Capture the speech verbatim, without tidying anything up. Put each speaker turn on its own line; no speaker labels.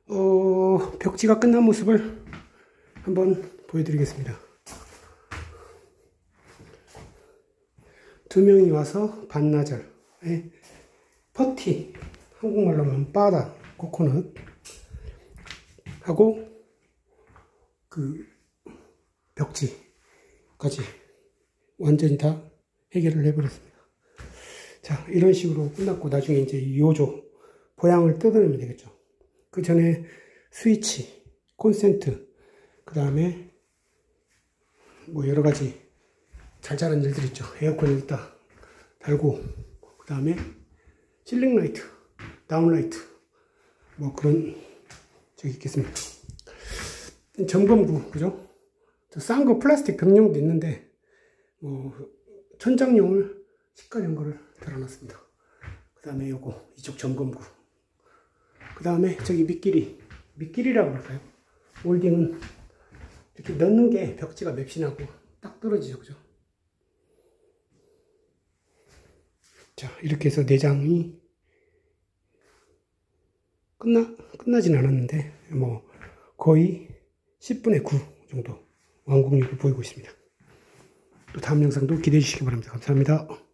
어, 벽지가 끝난 모습을 한번 보여드리겠습니다. 두 명이 와서 반나절에 퍼티, 한국말로 하면 바다, 코코넛 하고 그 벽지까지 완전히 다 해결을 해버렸습니다. 자, 이런 식으로 끝났고 나중에 이제 이 요조 보양을 뜯어내면 되겠죠. 그 전에 스위치, 콘센트, 그 다음에 뭐 여러 가지 잘 자란 일들 있죠. 에어컨 여기다 달고, 그 다음에 실링 라이트, 다운 라이트, 뭐 그런 저기 있겠습니다. 점검구, 그죠? 싼 거 플라스틱 벽용도 있는데 뭐 천장용을 시가된 거를 달아놨습니다. 그 다음에 요거 이쪽 점검구, 그 다음에 저기 밑길이, 밑길이라고 할까요? 몰딩은 이렇게 넣는 게 벽지가 맵신하고 딱 떨어지죠, 그죠? 자, 이렇게 해서 내장이 끝나, 끝나진 않았는데, 뭐, 거의 십분의 구 정도 완공률을 보이고 있습니다. 또 다음 영상도 기대해 주시기 바랍니다. 감사합니다.